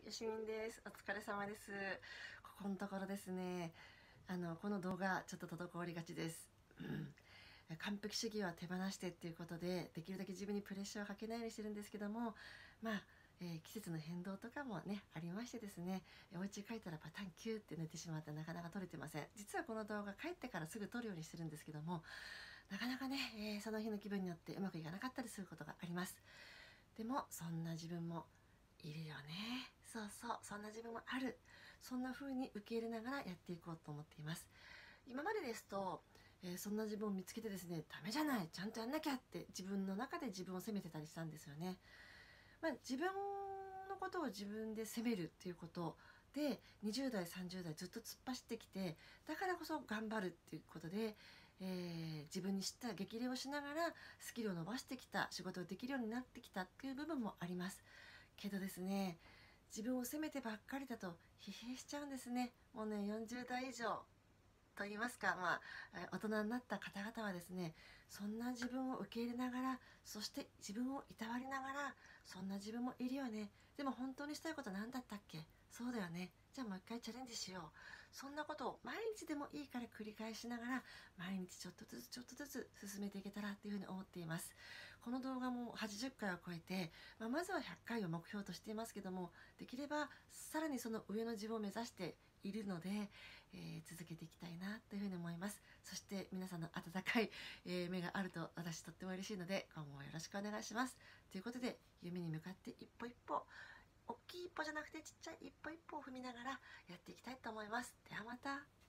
よしみんです。お疲れ様です。ここのところですね、この動画ちょっと滞りがちです。完璧主義は手放してっていうことで、できるだけ自分にプレッシャーをかけないようにしてるんですけども、季節の変動とかもねありましてですね、お家帰ったらパタンキューって寝てしまってなかなか撮れてません。実はこの動画帰ってからすぐ撮るようにしてるんですけども、なかなかね、その日の気分によってうまくいかなかったりすることがあります。でもそんな自分もいるよね。そうそう、そんな自分もある。そんな風に受け入れながらやっていこうと思っています。今までですと、そんな自分を見つけてですね、ダメじゃない、ちゃんとやんなきゃって自分の中で自分を責めてたりしたんですよね。自分のことを自分で責めるっていうことで20代30代ずっと突っ走ってきて、だからこそ頑張るっていうことで、自分に知った激励をしながらスキルを伸ばしてきた、仕事をできるようになってきたっていう部分もありますけどですね、自分を責めてばっかりだと疲弊しちゃうんですね。もうね、40代以上と言いますか、大人になった方々はですね、そんな自分を受け入れながら、そして自分をいたわりながら、そんな自分もいるよね、でも本当にしたいこと何だったっけ、そうだよね、じゃあもう一回チャレンジしよう、そんなことを毎日でもいいから繰り返しながら、毎日ちょっとずつちょっとずつ進めていけたらっていうふうに思っています。この動画も80回を超えて、まずは100回を目標としていますけども、できればさらにその上の自分を目指しているので、続けていきたいなというふうに思います。そして皆さんの温かい、目があると私とっても嬉しいので、今後もよろしくお願いします。ということで、夢に向かって一歩一歩、大きい一歩じゃなくてちっちゃい一歩一歩を踏みながらやっていきたいと思います。ではまた。